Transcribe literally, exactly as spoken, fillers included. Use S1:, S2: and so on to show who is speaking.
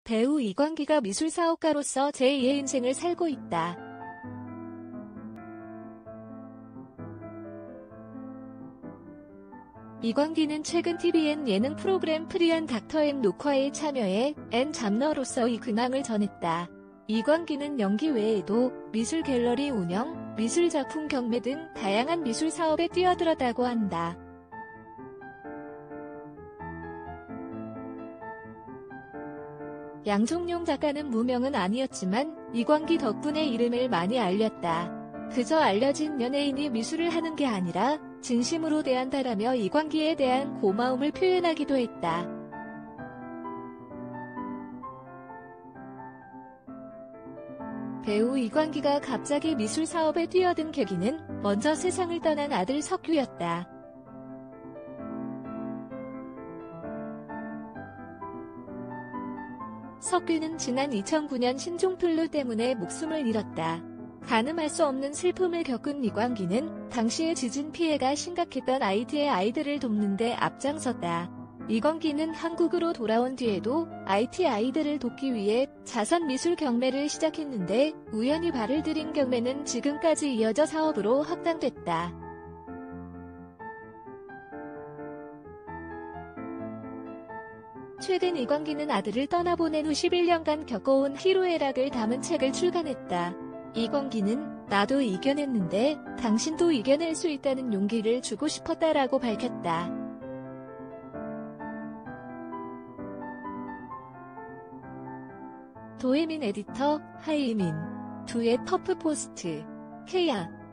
S1: 배우 이광기가 미술사업가로서 제이의 인생을 살고 있다. 이광기는 최근 티비엔 예능 프로그램 프리한 닥터 엠 녹화에 참여해 앤 잡너로서의 근황을 전했다. 이광기는 연기 외에도 미술 갤러리 운영, 미술작품 경매 등 다양한 미술 사업에 뛰어들었다고 한다. 양종용 작가는 무명은 아니었지만 이광기 덕분에 이름을 많이 알렸다. 그저 알려진 연예인이 미술을 하는 게 아니라 진심으로 대한다라며 이광기에 대한 고마움을 표현하기도 했다. 배우 이광기가 갑자기 미술 사업에 뛰어든 계기는 먼저 세상을 떠난 아들 석규였다. 석규는 지난 이천구 년 신종플루 때문에 목숨을 잃었다. 가늠할 수 없는 슬픔을 겪은 이광기는 당시에 지진 피해가 심각했던 아이티의 아이들을 돕는 데 앞장섰다. 이광기는 한국으로 돌아온 뒤에도 아이티 아이들을 돕기 위해 자선 미술 경매를 시작했는데 우연히 발을 들인 경매는 지금까지 이어져 사업으로 확장됐다. 최근 이광기는 아들을 떠나보낸 후 십일 년간 겪어온 희로애락을 담은 책을 출간했다. 이광기는 나도 이겨냈는데 당신도 이겨낼 수 있다는 용기를 주고 싶었다라고 밝혔다. 도혜민 에디터, 하이민. 두의 퍼프포스트. 케이아